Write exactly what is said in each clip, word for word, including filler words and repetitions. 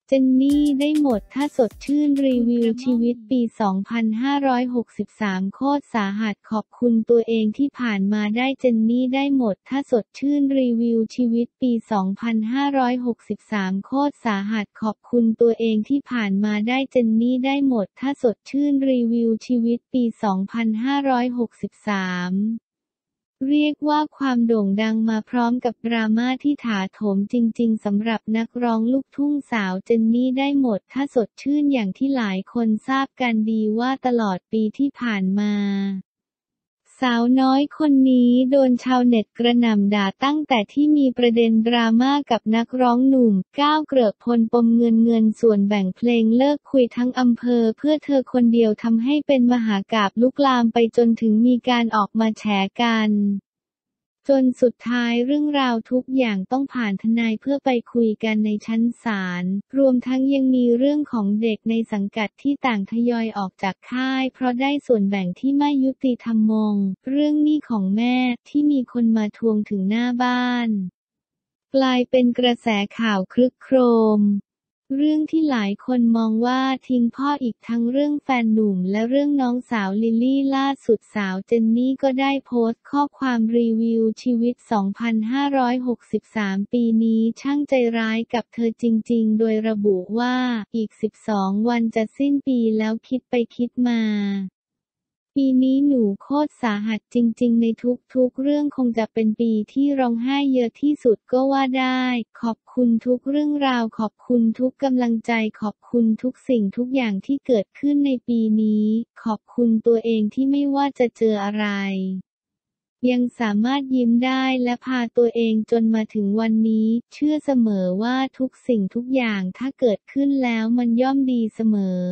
เจนนี่ได้หมดถ้าสดชื่นรีวิวชีวิตปี สองพันห้าร้อยหกสิบสาม โคตรสาหัสขอบคุณตัวเองที่ผ่านมาได้เจนนี่ได้หมดถ้าสดชื่นรีวิวชีวิตปี สองพันห้าร้อยหกสิบสาม โคตรสาหัสขอบคุณตัวเองที่ผ่านมาได้เจนนี่ได้หมดถ้าสดชื่นรีวิวชีวิตปี สองพันห้าร้อยหกสิบสามเรียกว่าความโด่งดังมาพร้อมกับดราม่าที่ถาโถมจริงๆสำหรับนักร้องลูกทุ่งสาวเจนนี่ได้หมดถ้าสดชื่นอย่างที่หลายคนทราบกันดีว่าตลอดปีที่ผ่านมาสาวน้อยคนนี้โดนชาวเน็ตกระหน่ำด่าตั้งแต่ที่มีประเด็นดราม่ากับนักร้องหนุ่มก้าวเกริกพลปมเงินเงินส่วนแบ่งเพลงเลิกคุยทั้งอำเภอเพื่อเธอคนเดียวทำให้เป็นมหากาพย์ลุกลามไปจนถึงมีการออกมาแฉกันจนสุดท้ายเรื่องราวทุกอย่างต้องผ่านทนายเพื่อไปคุยกันในชั้นศาลรวมทั้งยังมีเรื่องของเด็กในสังกัดที่ต่างทยอยออกจากค่ายเพราะได้ส่วนแบ่งที่ไม่ยุติธรรมงเรื่องหนี้ของแม่ที่มีคนมาทวงถึงหน้าบ้านกลายเป็นกระแสข่าวครึกโครมเรื่องที่หลายคนมองว่าทิ้งพ่ออีกทั้งเรื่องแฟนหนุ่มและเรื่องน้องสาวลิลลี่ล่าสุดสาวเจนนี่ก็ได้โพสต์ข้อความรีวิวชีวิต สองพันห้าร้อยหกสิบสาม ปีนี้ช่างใจร้ายกับเธอจริงๆโดยระบุว่าอีกสิบสองวันจะสิ้นปีแล้วคิดไปคิดมาปีนี้หนูโคตรสาหัสจริงๆในทุกๆเรื่องคงจะเป็นปีที่ร้องไห้เยอะที่สุดก็ว่าได้ขอบคุณทุกเรื่องราวขอบคุณทุกกำลังใจขอบคุณทุกสิ่งทุกอย่างที่เกิดขึ้นในปีนี้ขอบคุณตัวเองที่ไม่ว่าจะเจออะไรยังสามารถยิ้มได้และพาตัวเองจนมาถึงวันนี้เชื่อเสมอว่าทุกสิ่งทุกอย่างถ้าเกิดขึ้นแล้วมันย่อมดีเสมอ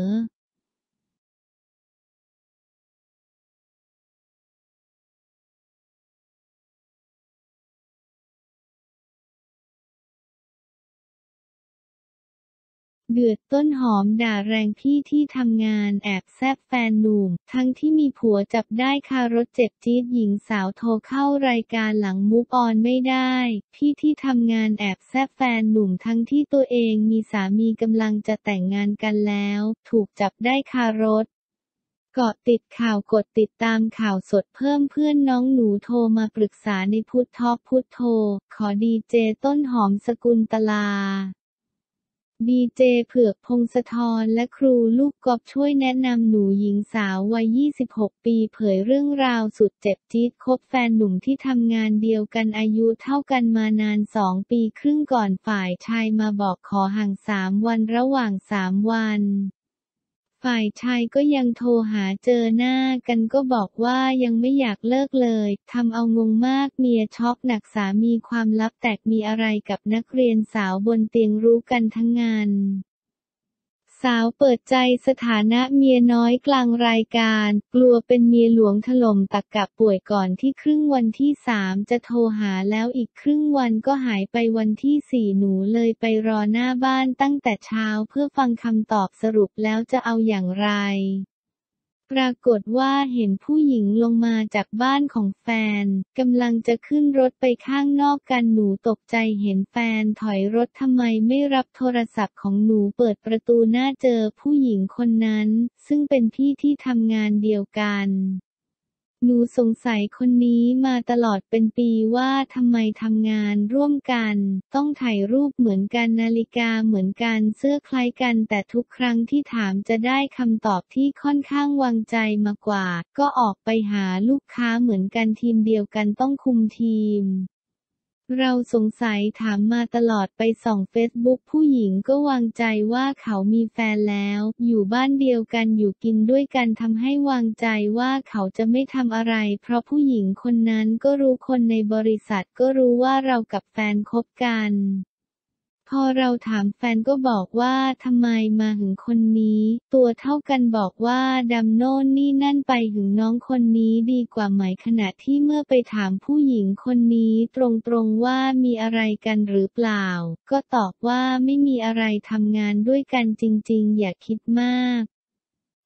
เดือดต้นหอมด่าแรงพี่ที่ทำงานแอบแซบแฟนหนุ่มทั้งที่มีผัวจับได้คารถเจ็บจี๊ดหญิงสาวโทรเข้ารายการหลังมูฟออนไม่ได้พี่ที่ทำงานแอบแซบแฟนหนุ่มทั้งที่ตัวเองมีสามีกำลังจะแต่งงานกันแล้วถูกจับได้คารถเกาะติดข่าวกดติดตามข่าวสดเพิ่มเพื่อนน้องหนูโทรมาปรึกษาในพุททอล์กพุทโธขอดีเจต้นหอมสกุลตลาดีเจเผือกพงศธรและครูลูกกอล์ฟช่วยแนะนำหนูหญิงสาววัย ยี่สิบหก ปีเผยเรื่องราวสุดเจ็บจี๊ดคบแฟนหนุ่มที่ทำงานเดียวกันอายุเท่ากันมานานสองปีครึ่งก่อนฝ่ายชายมาบอกขอห่างสามวันระหว่างสามวันฝ่ายชายก็ยังโทรหาเจอหน้ากันก็บอกว่ายังไม่อยากเลิกเลยทำเอางงมากเมียช็อกหนักสามีความลับแตกมีอะไรกับนักเรียนสาวบนเตียงรู้กันทั้งงานสาวเปิดใจสถานะเมียน้อยกลางรายการกลัวเป็นเมียหลวงถล่มตักกะป่วยก่อนที่ครึ่งวันที่สามจะโทรหาแล้วอีกครึ่งวันก็หายไปวันที่สี่หนูเลยไปรอหน้าบ้านตั้งแต่เช้าเพื่อฟังคำตอบสรุปแล้วจะเอาอย่างไรปรากฏว่าเห็นผู้หญิงลงมาจากบ้านของแฟนกำลังจะขึ้นรถไปข้างนอกกันหนูตกใจเห็นแฟนถอยรถทำไมไม่รับโทรศัพท์ของหนูเปิดประตูหน้าเจอผู้หญิงคนนั้นซึ่งเป็นพี่ที่ทำงานเดียวกันหนูสงสัยคนนี้มาตลอดเป็นปีว่าทำไมทำงานร่วมกันต้องถ่ายรูปเหมือนกันนาฬิกาเหมือนกันเสื้อคล้ายกันแต่ทุกครั้งที่ถามจะได้คำตอบที่ค่อนข้างวางใจมากกว่าก็ออกไปหาลูกค้าเหมือนกันทีมเดียวกันต้องคุมทีมเราสงสัยถามมาตลอดไปส่องเฟซบุ๊กผู้หญิงก็วางใจว่าเขามีแฟนแล้วอยู่บ้านเดียวกันอยู่กินด้วยกันทำให้วางใจว่าเขาจะไม่ทำอะไรเพราะผู้หญิงคนนั้นก็รู้คนในบริษัทก็รู้ว่าเรากับแฟนคบกันพอเราถามแฟนก็บอกว่าทำไมมาหึงคนนี้ตัวเท่ากันบอกว่าดำโน่นนี่นั่นไปหึงน้องคนนี้ดีกว่าไหมขณะที่เมื่อไปถามผู้หญิงคนนี้ตรงๆว่ามีอะไรกันหรือเปล่าก็ตอบว่าไม่มีอะไรทำงานด้วยกันจริงๆอย่าคิดมาก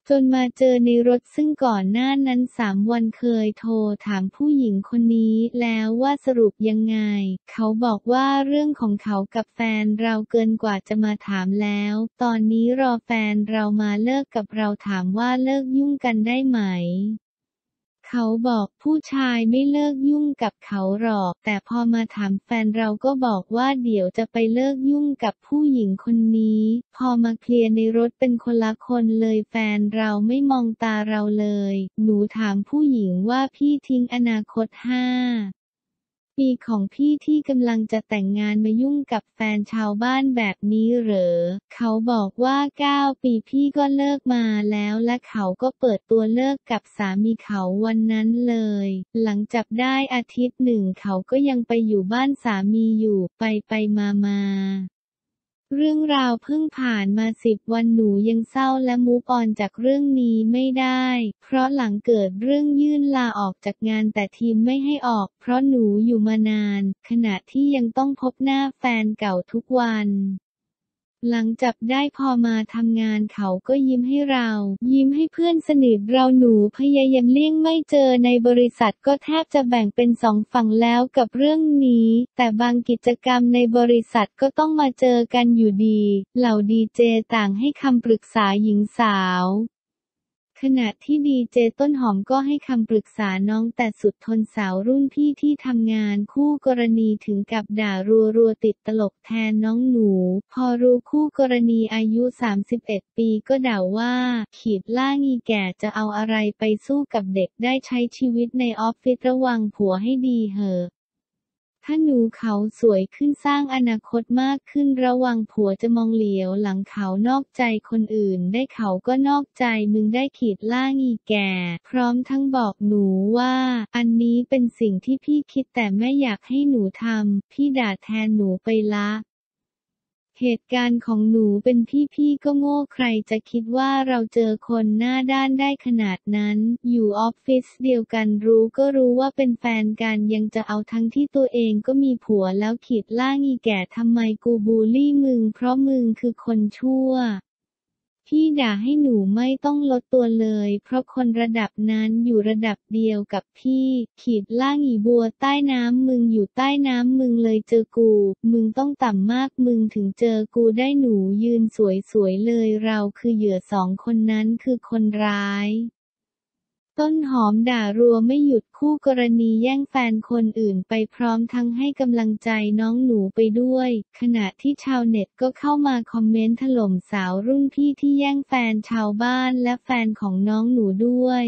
จนมาเจอในรถซึ่งก่อนหน้านั้นสามวันเคยโทรถามผู้หญิงคนนี้แล้วว่าสรุปยังไงเขาบอกว่าเรื่องของเขากับแฟนเราเกินกว่าจะมาถามแล้วตอนนี้รอแฟนเรามาเลิกกับเราถามว่าเลิกยุ่งกันได้ไหมเขาบอกผู้ชายไม่เลิกยุ่งกับเขาหรอกแต่พอมาถามแฟนเราก็บอกว่าเดี๋ยวจะไปเลิกยุ่งกับผู้หญิงคนนี้พอมาเคลียร์ในรถเป็นคนละคนเลยแฟนเราไม่มองตาเราเลยหนูถามผู้หญิงว่าพี่ทิ้งอนาคตห้าปีของพี่ที่กำลังจะแต่งงานมายุ่งกับแฟนชาวบ้านแบบนี้เหรอเขาบอกว่าเก้าปีพี่ก็เลิกมาแล้วและเขาก็เปิดตัวเลิกกับสามีเขาวันนั้นเลยหลังจับได้อาทิตย์หนึ่งเขาก็ยังไปอยู่บ้านสามีอยู่ไปไปมามาเรื่องราวเพิ่งผ่านมาสิบวันหนูยังเศร้าและมูฟออนจากเรื่องนี้ไม่ได้เพราะหลังเกิดเรื่องยื่นลาออกจากงานแต่ทีมไม่ให้ออกเพราะหนูอยู่มานานขณะที่ยังต้องพบหน้าแฟนเก่าทุกวันหลังจับได้พอมาทำงานเขาก็ยิ้มให้เรายิ้มให้เพื่อนสนิทเราหนูพยายามเลี่ยงไม่เจอในบริษัทก็แทบจะแบ่งเป็นสองฝั่งแล้วกับเรื่องนี้แต่บางกิจกรรมในบริษัทก็ต้องมาเจอกันอยู่ดีเหล่าดีเจต่างให้คำปรึกษาหญิงสาวขณะที่ดีเจต้นหอมก็ให้คำปรึกษาน้องแต่สุดทนสาวรุ่นพี่ที่ทำงานคู่กรณีถึงกับด่ารัวๆติดตลกแทนน้องหนูพอรู้คู่กรณีอายุสามสิบเอ็ดปีก็ด่าว่าขีดล่างีแก่จะเอาอะไรไปสู้กับเด็กได้ใช้ชีวิตในออฟฟิศระวังผัวให้ดีเหอะถ้าหนูเขาสวยขึ้นสร้างอนาคตมากขึ้นระวังผัวจะมองเหลียวหลังเขานอกใจคนอื่นได้เขาก็นอกใจมึงได้ขีดล่างอีแก่พร้อมทั้งบอกหนูว่าอันนี้เป็นสิ่งที่พี่คิดแต่ไม่อยากให้หนูทำพี่ด่าแทนหนูไปละเหตุการณ์ของหนูเป็นพี่ๆก็โง่ใครจะคิดว่าเราเจอคนหน้าด้านได้ขนาดนั้นอยู่ออฟฟิศเดียวกันรู้ก็รู้ว่าเป็นแฟนกันยังจะเอาทั้งที่ตัวเองก็มีผัวแล้วขีดล่างอีแก่ทำไมกูบูลลี่มึงเพราะมึงคือคนชั่วพี่ด่าให้หนูไม่ต้องลดตัวเลยเพราะคนระดับนั้นอยู่ระดับเดียวกับพี่ขีดล่างอีบัวใต้น้ำมึงอยู่ใต้น้ำมึงเลยเจอกูมึงต้องต่ำมากมึงถึงเจอกูได้หนูยืนสวยๆเลยเราคือเหยื่อสองคนนั้นคือคนร้ายต้นหอมด่ารัวไม่หยุดคู่กรณีแย่งแฟนคนอื่นไปพร้อมทั้งให้กำลังใจน้องหนูไปด้วยขณะที่ชาวเน็ตก็เข้ามาคอมเมนต์ถล่มสาวรุ่นพี่ที่แย่งแฟนชาวบ้านและแฟนของน้องหนูด้วย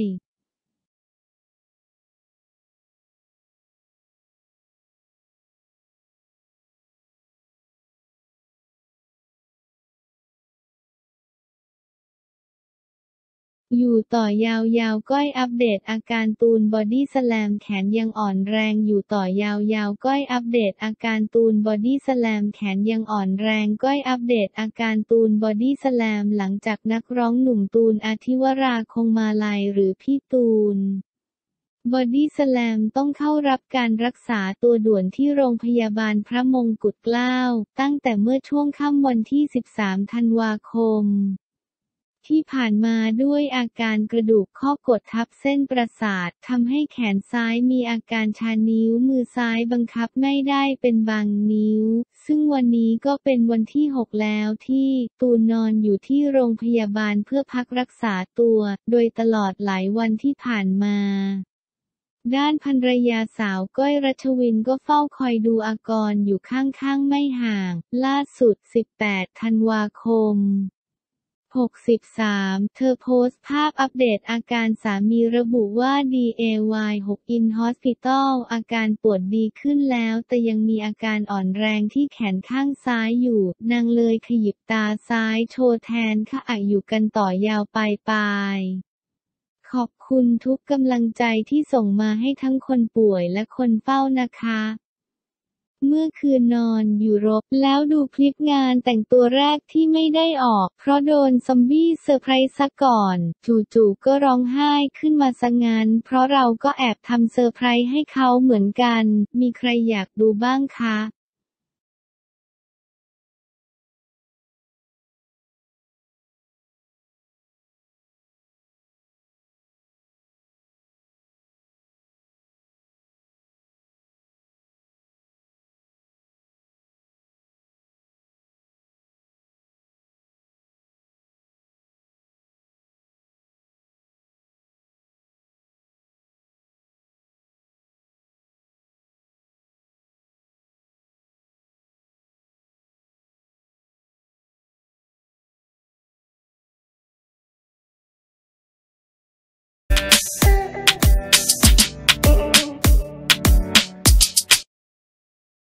อยู่ต่อยาวๆก้อยอัปเดตอาการตูนบอดี้สแลมแขนยังอ่อนแรงอยู่ต่อยาวๆก้อยอัปเดตอาการตูนบอดี้สแลมแขนยังอ่อนแรงก้อยอัปเดตอาการตูนบอดี้สแลมหลังจากนักร้องหนุ่มตูนอธิวราคงมาลัยหรือพี่ตูนบอดี้สแลมต้องเข้ารับการรักษาตัวด่วนที่โรงพยาบาลพระมงกุฎเกล้าตั้งแต่เมื่อช่วงค่ำวันที่สิบสามธันวาคมที่ผ่านมาด้วยอาการกระดูกข้อกดทับเส้นประสาททำให้แขนซ้ายมีอาการชานิ้วมือซ้ายบังคับไม่ได้เป็นบางนิ้วซึ่งวันนี้ก็เป็นวันที่หกแล้วที่ตูนนอนอยู่ที่โรงพยาบาลเพื่อพักรักษาตัวโดยตลอดหลายวันที่ผ่านมาด้านภรรยาสาวก้อยรัชวินก็เฝ้าคอยดูอากรอยู่ข้างๆไม่ห่างล่าสุดสิบแปดธันวาคมหกสิบสามเธอโพสต์ภาพอัปเดตอาการสามีระบุว่า ดี เอ วาย หก in hospital อาการปวดดีขึ้นแล้วแต่ยังมีอาการอ่อนแรงที่แขนข้างซ้ายอยู่นางเลยขยิบตาซ้ายโชว์แทนค่ะอ่ะอยู่กันต่อยาวไปไปขอบคุณทุกกำลังใจที่ส่งมาให้ทั้งคนป่วยและคนเฝ้านะคะเมื่อคืนนอนอยู่รบแล้วดูคลิปงานแต่งตัวแรกที่ไม่ได้ออกเพราะโดนซอมบี้เซอร์ไพรส์ซะก่อนจู่ๆก็ร้องไห้ขึ้นมาซะงั้นเพราะเราก็แอบทำเซอร์ไพรส์ให้เขาเหมือนกันมีใครอยากดูบ้างคะ